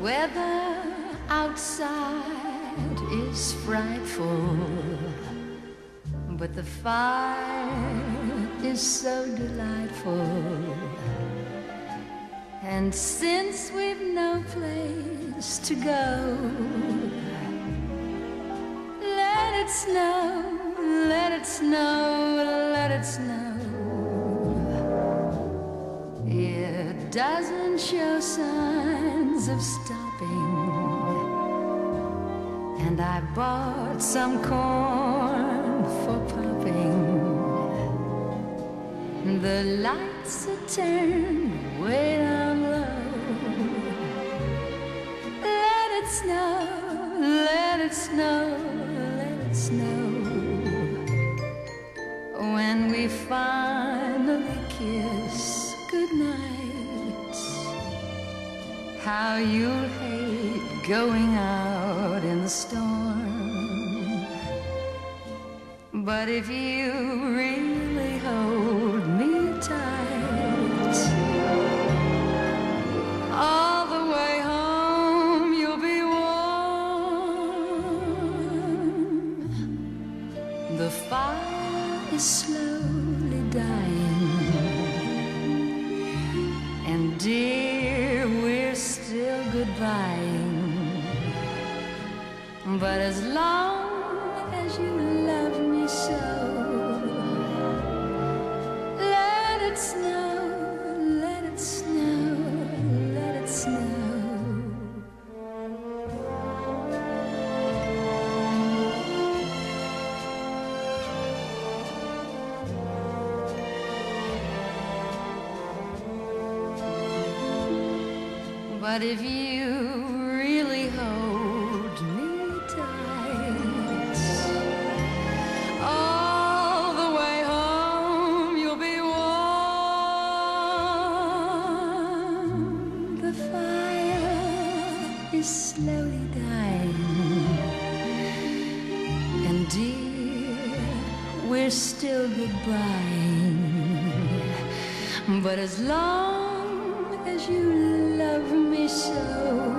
weather outside is frightful, but the fire is so delightful. And since we've no place to go, let it snow, let it snow, let it snow. It doesn't show signs of stopping, and I bought some corn for popping. The lights are turned way down low. Let it snow, let it snow, let it snow. When we finally kiss goodnight, how you'll hate going out in the storm. But if you really hold me tight, all the way home you'll be warm. The fire is slowly dying, and dear, we're still goodbying. But as long as you love me so, let it snow, let it snow, let it snow. But if you really hold me tight, all the way home you'll be warm. The fire is slowly dying, and dear, we're still goodbying. But as long as you love me so,